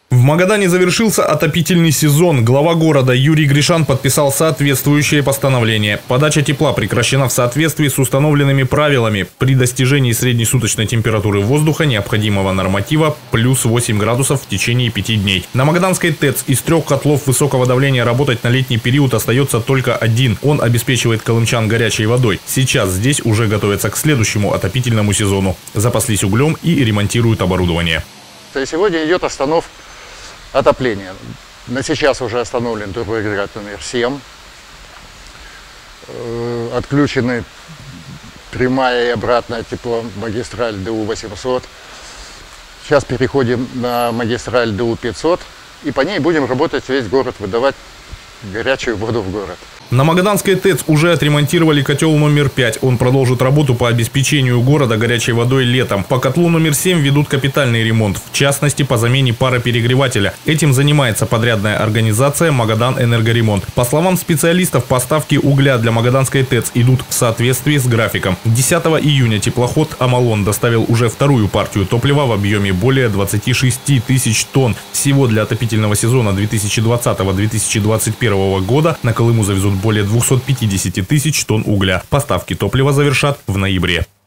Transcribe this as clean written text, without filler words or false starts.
В Магадане завершился отопительный сезон. Глава города Юрий Гришан подписал соответствующее постановление. Подача тепла прекращена в соответствии с установленными правилами. При достижении среднесуточной температуры воздуха необходимого норматива плюс 8 градусов в течение 5 дней. На Магаданской ТЭЦ из 3 котлов высокого давления работать на летний период остается только один. Он обеспечивает колымчан горячей водой. Сейчас здесь уже готовятся к следующему отопительному сезону. Запаслись углем и ремонтируют оборудование. Сегодня идет отопление. На сейчас уже остановлен турбоагрегат номер 7. Отключены прямая и обратная тепломагистраль ДУ-800. Сейчас переходим на магистраль ДУ-500. И по ней будем работать весь город, выдавать горячую воду в город. На Магаданской ТЭЦ уже отремонтировали котел номер 5. Он продолжит работу по обеспечению города горячей водой летом. По котлу номер 7 ведут капитальный ремонт, в частности по замене пароперегревателя. Этим занимается подрядная организация «Магадан Энергоремонт». По словам специалистов, поставки угля для Магаданской ТЭЦ идут в соответствии с графиком. 10 июня теплоход «Амалон» доставил уже вторую партию топлива в объеме более 26 тысяч тонн. Всего для отопительного сезона 2020-2021 года на Колыму завезут более 250 тысяч тонн угля. Поставки топлива завершат в ноябре.